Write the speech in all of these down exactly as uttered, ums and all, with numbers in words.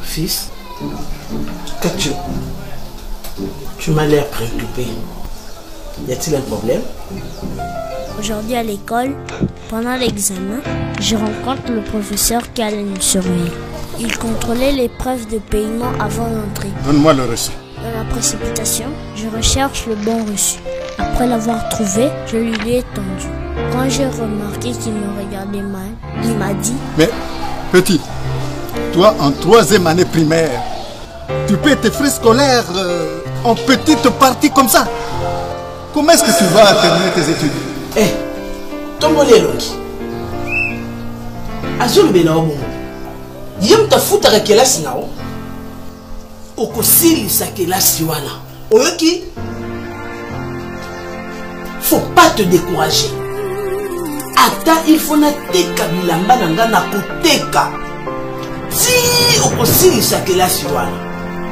Fils, qu'as-tu? Tu m'as l'air préoccupé. Y a-t-il un problème? Aujourd'hui à l'école, pendant l'examen, je rencontre le professeur qui allait nous surveiller. Il contrôlait les preuves de paiement avant l'entrée. Donne-moi le reçu. Dans la précipitation, je recherche le bon reçu. Après l'avoir trouvé, je lui ai tendu. Quand j'ai remarqué qu'il me regardait mal, il m'a dit: Mais, petit, toi en troisième année primaire, tu paies tes frais scolaires euh, en petites parties comme ça. Comment est-ce que tu vas terminer tes études? Eh, tombole longi. Azul benao. Yem ta futa ka kelasi nao. Okosili sa kelasi wana. Oyoki? Faut pas te décourager. Ata il faut na teka bilamba nanga na koteka. Si okosili sa kelasi wana.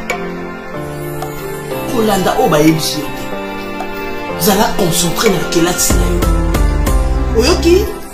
Kolanda oba yebisi. Zala concentré na kelasi na yo. Oyoki?